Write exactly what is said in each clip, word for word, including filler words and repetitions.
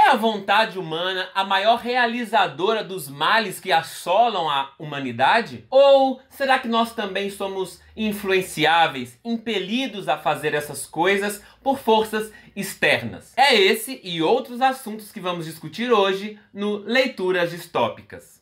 É a vontade humana a maior realizadora dos males que assolam a humanidade? Ou será que nós também somos influenciáveis, impelidos a fazer essas coisas por forças externas? É esse e outros assuntos que vamos discutir hoje no Leituras Distópicas.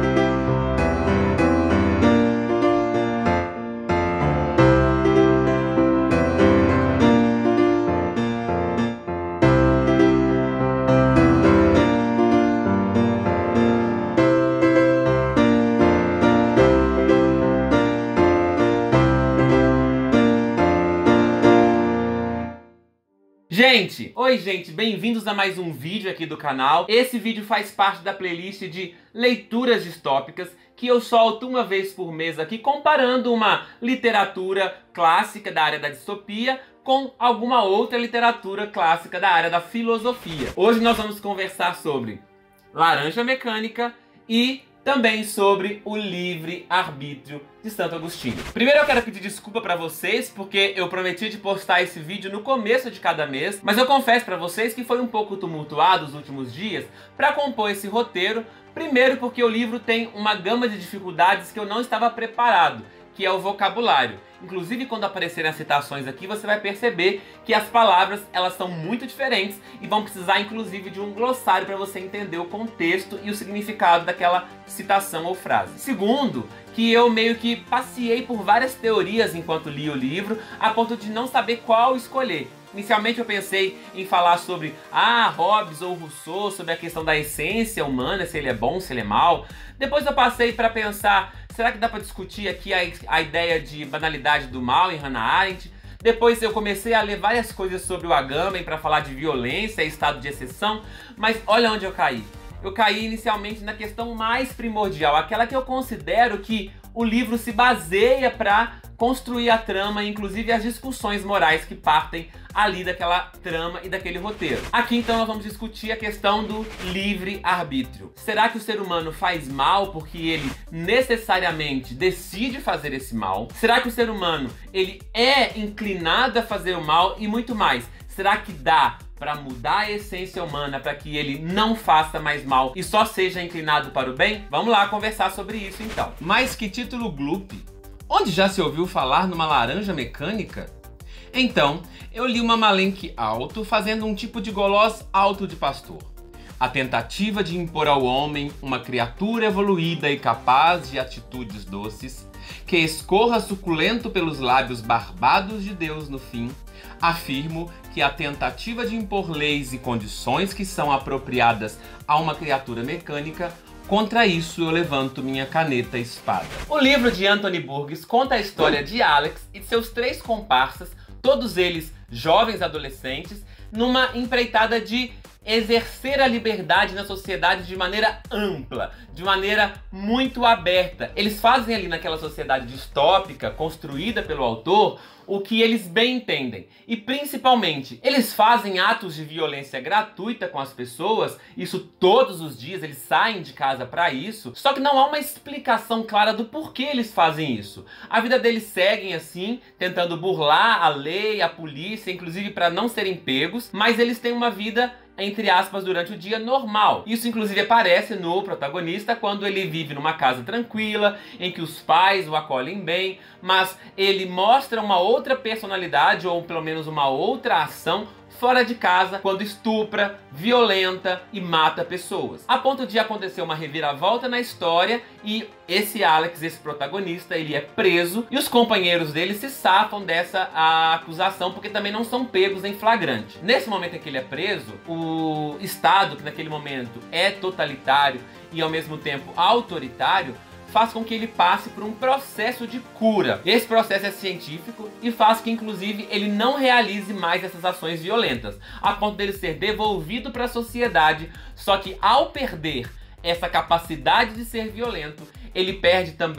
Gente, oi gente, bem-vindos a mais um vídeo aqui do canal. Esse vídeo faz parte da playlist de Leituras Distópicas que eu solto uma vez por mês aqui, comparando uma literatura clássica da área da distopia com alguma outra literatura clássica da área da filosofia. Hoje nós vamos conversar sobre Laranja Mecânica e também sobre o livre-arbítrio de Santo Agostinho. Primeiro eu quero pedir desculpa pra vocês, porque eu prometi de postar esse vídeo no começo de cada mês, mas eu confesso pra vocês que foi um pouco tumultuado os últimos dias pra compor esse roteiro. Primeiro porque o livro tem uma gama de dificuldades que eu não estava preparado, que é o vocabulário. Inclusive, quando aparecerem as citações aqui, você vai perceber que as palavras elas são muito diferentes e vão precisar, inclusive, de um glossário para você entender o contexto e o significado daquela citação ou frase. Segundo, que eu meio que passeei por várias teorias enquanto li o livro, a ponto de não saber qual escolher. Inicialmente eu pensei em falar sobre ah, Hobbes ou Rousseau, sobre a questão da essência humana, se ele é bom, se ele é mau. Depois eu passei para pensar, será que dá para discutir aqui a, a ideia de banalidade do mal em Hannah Arendt? Depois eu comecei a ler várias coisas sobre o Agamben para falar de violência e estado de exceção, mas olha onde eu caí. Eu caí inicialmente na questão mais primordial, aquela que eu considero que o livro se baseia para construir a trama, inclusive as discussões morais que partem ali daquela trama e daquele roteiro. Aqui então nós vamos discutir a questão do livre-arbítrio. Será que o ser humano faz mal porque ele necessariamente decide fazer esse mal? Será que o ser humano ele é inclinado a fazer o mal? E muito mais, será que dá para mudar a essência humana para que ele não faça mais mal e só seja inclinado para o bem? Vamos lá conversar sobre isso então. Mas que título gloop! Onde já se ouviu falar numa laranja mecânica? Então, eu li uma Malenque alto fazendo um tipo de Goloss alto de pastor. A tentativa de impor ao homem uma criatura evoluída e capaz de atitudes doces, que escorra suculento pelos lábios barbados de Deus no fim, afirmo que a tentativa de impor leis e condições que são apropriadas a uma criatura mecânica, contra isso eu levanto minha caneta e espada. O livro de Anthony Burgess conta a história de Alex e de seus três comparsas, todos eles jovens adolescentes, numa empreitada de exercer a liberdade na sociedade de maneira ampla, de maneira muito aberta. Eles fazem ali naquela sociedade distópica, construída pelo autor, o que eles bem entendem. E principalmente, eles fazem atos de violência gratuita com as pessoas, isso todos os dias, eles saem de casa para isso, só que não há uma explicação clara do porquê eles fazem isso. A vida deles seguem assim, tentando burlar a lei, a polícia, inclusive para não serem pegos, mas eles têm uma vida, entre aspas, durante o dia normal. Isso inclusive aparece no protagonista quando ele vive numa casa tranquila, em que os pais o acolhem bem, mas ele mostra uma outra personalidade, ou pelo menos uma outra ação, fora de casa, quando estupra, violenta e mata pessoas. A ponto de acontecer uma reviravolta na história e esse Alex, esse protagonista, ele é preso e os companheiros dele se safam dessa acusação porque também não são pegos em flagrante. Nesse momento em que ele é preso, o Estado, que naquele momento é totalitário e ao mesmo tempo autoritário, faz com que ele passe por um processo de cura. Esse processo é científico e faz que, inclusive, ele não realize mais essas ações violentas, a ponto dele ser devolvido para a sociedade, só que ao perder essa capacidade de ser violento, ele perde também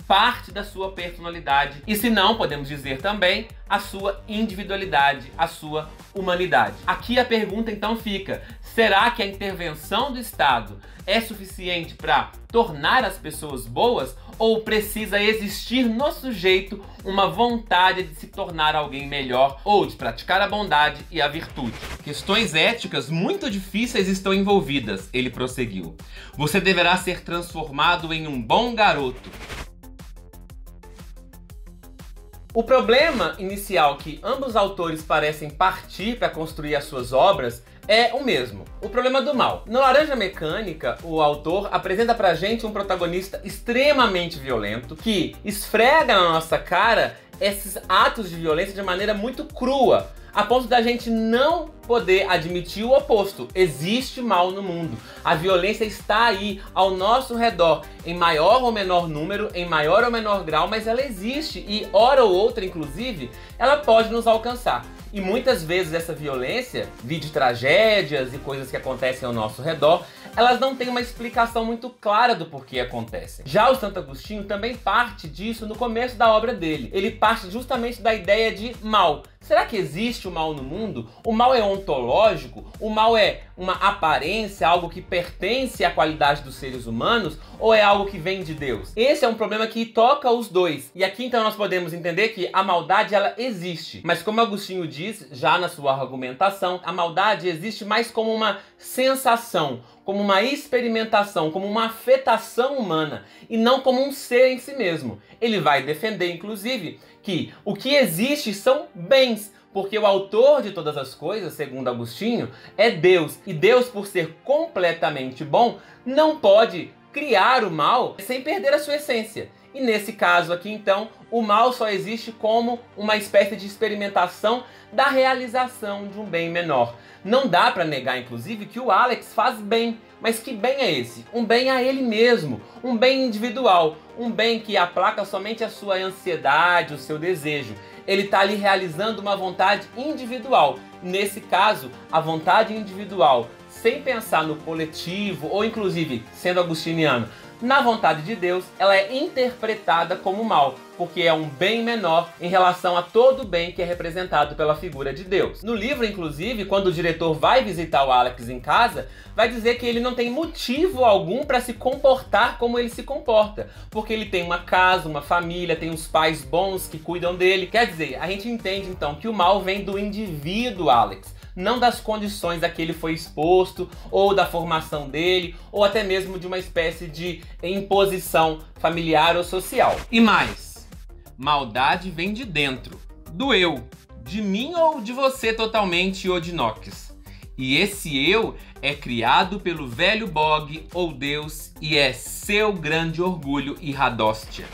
parte da sua personalidade e, se não, podemos dizer também, a sua individualidade, a sua humanidade. Aqui a pergunta então fica: será que a intervenção do Estado é suficiente para tornar as pessoas boas, ou precisa existir no sujeito uma vontade de se tornar alguém melhor ou de praticar a bondade e a virtude? Questões éticas muito difíceis estão envolvidas, ele prosseguiu. Você deverá ser transformado em um bom garoto. O problema inicial que ambos os autores parecem partir para construir as suas obras é o mesmo: o problema do mal. No Laranja Mecânica, o autor apresenta pra gente um protagonista extremamente violento que esfrega na nossa cara esses atos de violência de maneira muito crua, a ponto da gente não poder admitir o oposto. Existe mal no mundo. A violência está aí, ao nosso redor, em maior ou menor número, em maior ou menor grau, mas ela existe e, hora ou outra, inclusive, ela pode nos alcançar. E muitas vezes essa violência, vide tragédias e coisas que acontecem ao nosso redor, elas não têm uma explicação muito clara do porquê acontecem. Já o Santo Agostinho também parte disso no começo da obra dele. Ele parte justamente da ideia de mal. Será que existe o mal no mundo? O mal é ontológico? O mal é uma aparência, algo que pertence à qualidade dos seres humanos? Ou é algo que vem de Deus? Esse é um problema que toca os dois. E aqui então nós podemos entender que a maldade, ela existe. Mas como Agostinho diz, já na sua argumentação, a maldade existe mais como uma sensação, como uma experimentação, como uma afetação humana, e não como um ser em si mesmo. Ele vai defender, inclusive, que o que existe são bens, porque o autor de todas as coisas, segundo Agostinho, é Deus. E Deus, por ser completamente bom, não pode criar o mal sem perder a sua essência. E nesse caso aqui, então, o mal só existe como uma espécie de experimentação da realização de um bem menor. Não dá para negar, inclusive, que o Alex faz bem. Mas que bem é esse? Um bem a ele mesmo, um bem individual, um bem que aplaca somente a sua ansiedade, o seu desejo. Ele está ali realizando uma vontade individual. Nesse caso, a vontade individual, sem pensar no coletivo, ou inclusive, sendo agostiniano, na vontade de Deus, ela é interpretada como mal, porque é um bem menor em relação a todo o bem que é representado pela figura de Deus. No livro, inclusive, quando o diretor vai visitar o Alex em casa, vai dizer que ele não tem motivo algum para se comportar como ele se comporta, porque ele tem uma casa, uma família, tem os pais bons que cuidam dele. Quer dizer, a gente entende então que o mal vem do indivíduo Alex, não das condições a que ele foi exposto, ou da formação dele, ou até mesmo de uma espécie de imposição familiar ou social. E mais, maldade vem de dentro, do eu, de mim ou de você totalmente odinox. E esse eu é criado pelo velho Bog ou Deus e é seu grande orgulho e radóstia.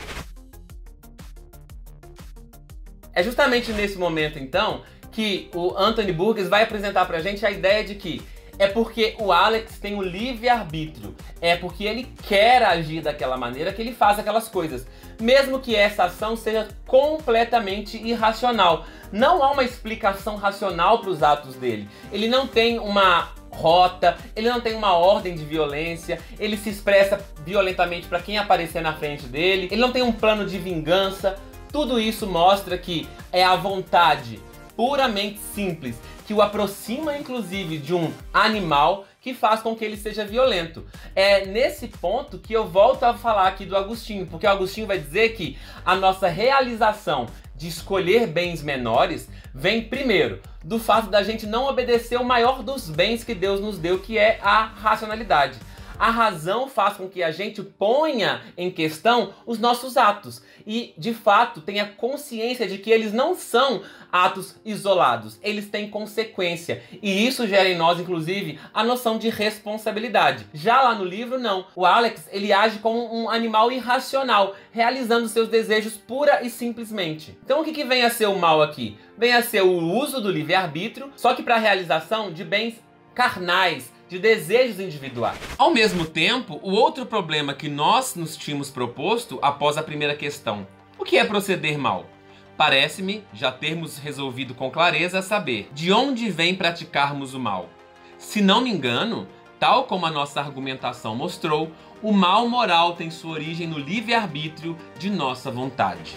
É justamente nesse momento, então, que o Anthony Burgess vai apresentar pra gente a ideia de que é porque o Alex tem o livre-arbítrio, é porque ele quer agir daquela maneira que ele faz aquelas coisas, mesmo que essa ação seja completamente irracional. Não há uma explicação racional para os atos dele. Ele não tem uma rota, ele não tem uma ordem de violência, ele se expressa violentamente para quem aparecer na frente dele, ele não tem um plano de vingança. Tudo isso mostra que é a vontade puramente simples, que o aproxima inclusive de um animal, que faz com que ele seja violento. É nesse ponto que eu volto a falar aqui do Agostinho, porque o Agostinho vai dizer que a nossa realização de escolher bens menores vem primeiro do fato da gente não obedecer o maior dos bens que Deus nos deu, que é a racionalidade. A razão faz com que a gente ponha em questão os nossos atos e, de fato, tenha consciência de que eles não são atos isolados, eles têm consequência. E isso gera em nós, inclusive, a noção de responsabilidade. Já lá no livro, não. O Alex, ele age como um animal irracional, realizando seus desejos pura e simplesmente. Então, o que, que vem a ser o mal aqui? Vem a ser o uso do livre-arbítrio, só que para a realização de bens carnais, de desejos individuais. Ao mesmo tempo, o outro problema que nós nos tínhamos proposto após a primeira questão: o que é proceder mal? Parece-me já termos resolvido com clareza saber de onde vem praticarmos o mal. Se não me engano, tal como a nossa argumentação mostrou, o mal moral tem sua origem no livre-arbítrio de nossa vontade.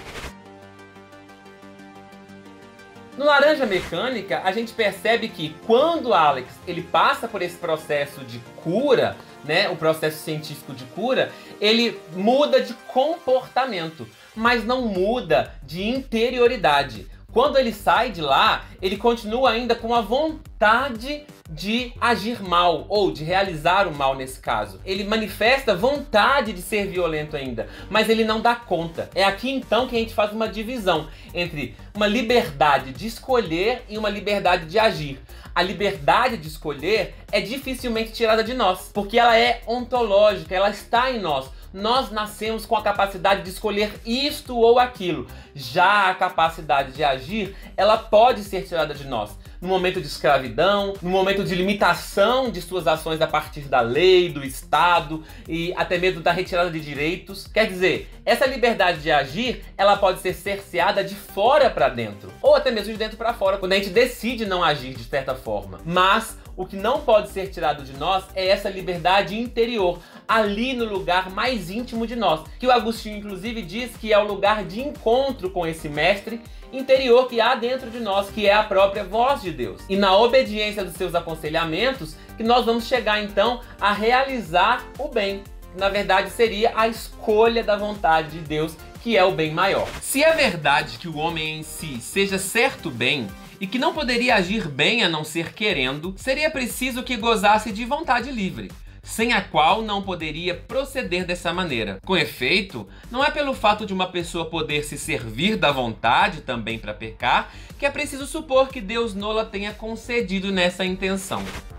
No Laranja Mecânica, a gente percebe que quando Alex ele passa por esse processo de cura, né, o processo científico de cura, ele muda de comportamento, mas não muda de interioridade. Quando ele sai de lá, ele continua ainda com a vontade de agir mal, ou de realizar o mal nesse caso. Ele manifesta vontade de ser violento ainda, mas ele não dá conta. É aqui então que a gente faz uma divisão entre uma liberdade de escolher e uma liberdade de agir. A liberdade de escolher é dificilmente tirada de nós, porque ela é ontológica, ela está em nós. Nós nascemos com a capacidade de escolher isto ou aquilo. Já a capacidade de agir, ela pode ser tirada de nós. No momento de escravidão, no momento de limitação de suas ações a partir da lei, do Estado e até mesmo da retirada de direitos. Quer dizer, essa liberdade de agir, ela pode ser cerceada de fora para dentro, ou até mesmo de dentro para fora, quando a gente decide não agir de certa forma. Mas o que não pode ser tirado de nós é essa liberdade interior, ali no lugar mais íntimo de nós, que o Agostinho inclusive diz que é o lugar de encontro com esse mestre interior que há dentro de nós, que é a própria voz de Deus. E na obediência dos seus aconselhamentos que nós vamos chegar então a realizar o bem. Na verdade seria a escolha da vontade de Deus, que é o bem maior. Se é verdade que o homem em si seja certo bem, e que não poderia agir bem a não ser querendo, seria preciso que gozasse de vontade livre, sem a qual não poderia proceder dessa maneira. Com efeito, não é pelo fato de uma pessoa poder se servir da vontade também para pecar, que é preciso supor que Deus nola tenha concedido nessa intenção.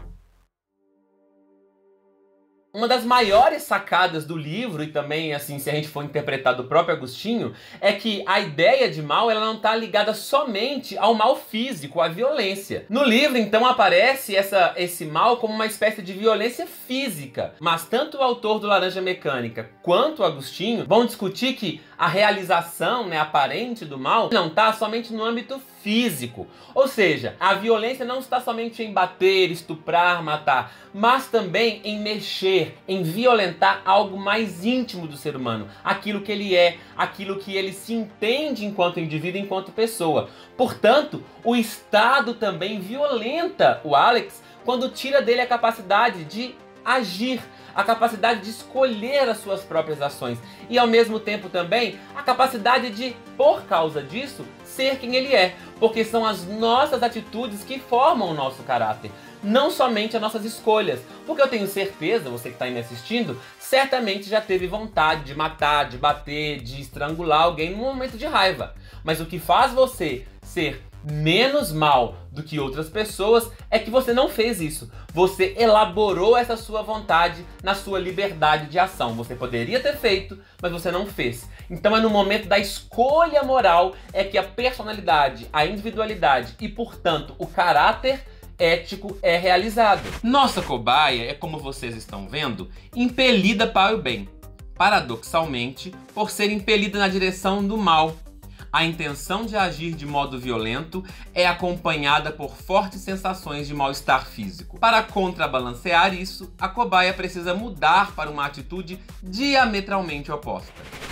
Uma das maiores sacadas do livro, e também, assim, se a gente for interpretar do próprio Agostinho, é que a ideia de mal, ela não está ligada somente ao mal físico, à violência. No livro, então, aparece essa, esse mal como uma espécie de violência física. Mas tanto o autor do Laranja Mecânica quanto o Agostinho vão discutir que a realização, né, aparente do mal não está somente no âmbito físico. Ou seja, a violência não está somente em bater, estuprar, matar, mas também em mexer, em violentar algo mais íntimo do ser humano, aquilo que ele é, aquilo que ele se entende enquanto indivíduo, enquanto pessoa. Portanto, o Estado também violenta o Alex quando tira dele a capacidade de agir, a capacidade de escolher as suas próprias ações e, ao mesmo tempo, também a capacidade de, por causa disso, ser quem ele é, porque são as nossas atitudes que formam o nosso caráter, não somente as nossas escolhas, porque eu tenho certeza, você que está aí me assistindo, certamente já teve vontade de matar, de bater, de estrangular alguém num momento de raiva, mas o que faz você ser menos mal do que outras pessoas é que você não fez isso. Você elaborou essa sua vontade na sua liberdade de ação. Você poderia ter feito, mas você não fez. Então é no momento da escolha moral é que a personalidade, a individualidade e, portanto, o caráter ético é realizado. Nossa cobaia é, como vocês estão vendo, impelida para o bem. Paradoxalmente, por ser impelida na direção do mal. A intenção de agir de modo violento é acompanhada por fortes sensações de mal-estar físico. Para contrabalancear isso, a cobaia precisa mudar para uma atitude diametralmente oposta.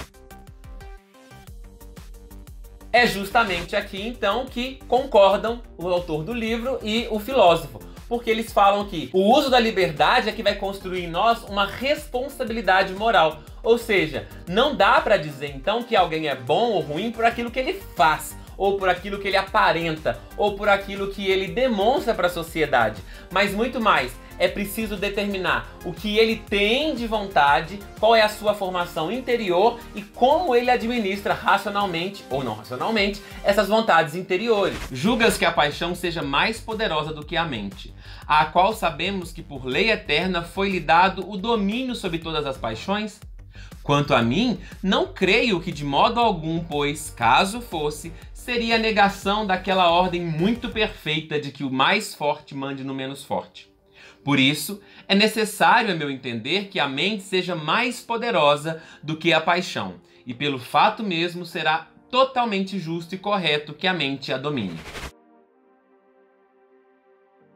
É justamente aqui, então, que concordam o autor do livro e o filósofo, porque eles falam que o uso da liberdade é que vai construir em nós uma responsabilidade moral. Ou seja, não dá para dizer então que alguém é bom ou ruim por aquilo que ele faz, ou por aquilo que ele aparenta, ou por aquilo que ele demonstra para a sociedade, mas muito mais. É preciso determinar o que ele tem de vontade, qual é a sua formação interior e como ele administra racionalmente, ou não racionalmente, essas vontades interiores. Julgas que a paixão seja mais poderosa do que a mente, a qual sabemos que por lei eterna foi-lhe dado o domínio sobre todas as paixões? Quanto a mim, não creio que de modo algum, pois, caso fosse, seria a negação daquela ordem muito perfeita de que o mais forte mande no menos forte. Por isso, é necessário, a meu entender, que a mente seja mais poderosa do que a paixão, e pelo fato mesmo será totalmente justo e correto que a mente a domine.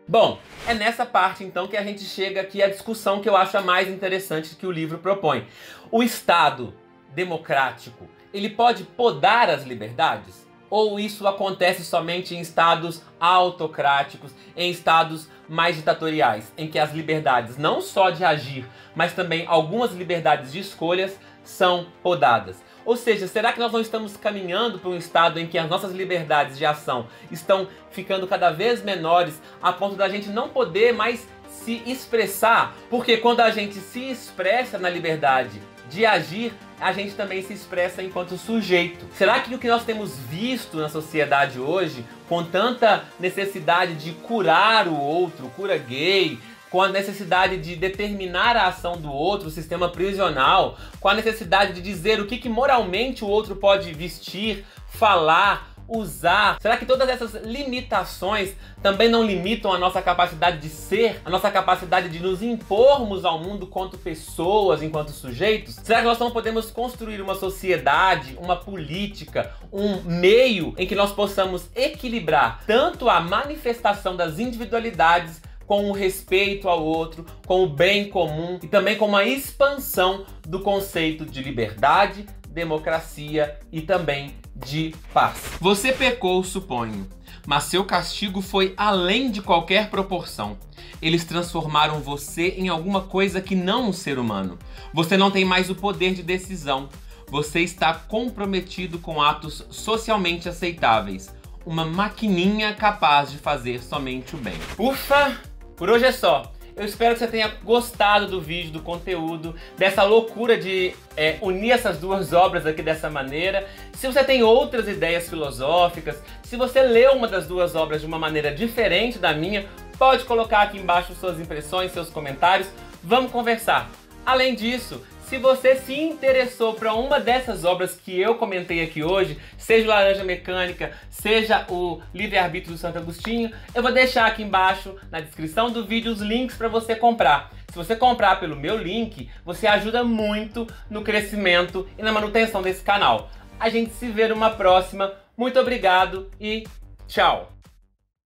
Bom, é nessa parte então que a gente chega aqui à discussão que eu acho a mais interessante que o livro propõe. O Estado democrático, ele pode podar as liberdades? Ou isso acontece somente em estados autocráticos, em estados mais ditatoriais, em que as liberdades não só de agir, mas também algumas liberdades de escolhas são podadas? Ou seja, será que nós não estamos caminhando para um estado em que as nossas liberdades de ação estão ficando cada vez menores a ponto da gente não poder mais se expressar? Porque quando a gente se expressa na liberdade de agir, a gente também se expressa enquanto sujeito. Será que o que nós temos visto na sociedade hoje, com tanta necessidade de curar o outro, cura gay, com a necessidade de determinar a ação do outro, o sistema prisional, com a necessidade de dizer o que, que moralmente o outro pode vestir, falar, usar. Será que todas essas limitações também não limitam a nossa capacidade de ser, a nossa capacidade de nos impormos ao mundo enquanto pessoas, enquanto sujeitos? Será que nós não podemos construir uma sociedade, uma política, um meio em que nós possamos equilibrar tanto a manifestação das individualidades com o respeito ao outro, com o bem comum e também com uma expansão do conceito de liberdade, democracia e também de paz? Você pecou, suponho, mas seu castigo foi além de qualquer proporção. Eles transformaram você em alguma coisa que não um ser humano. Você não tem mais o poder de decisão. Você está comprometido com atos socialmente aceitáveis. Uma maquininha capaz de fazer somente o bem. Ufa! Por hoje é só. Eu espero que você tenha gostado do vídeo, do conteúdo, dessa loucura de é, unir essas duas obras aqui dessa maneira. Se você tem outras ideias filosóficas, se você leu uma das duas obras de uma maneira diferente da minha, pode colocar aqui embaixo suas impressões, seus comentários. Vamos conversar. Além disso, se você se interessou para uma dessas obras que eu comentei aqui hoje, seja o Laranja Mecânica, seja o Livre-Arbítrio do Santo Agostinho, eu vou deixar aqui embaixo na descrição do vídeo os links para você comprar. Se você comprar pelo meu link, você ajuda muito no crescimento e na manutenção desse canal. A gente se vê numa próxima. Muito obrigado e tchau!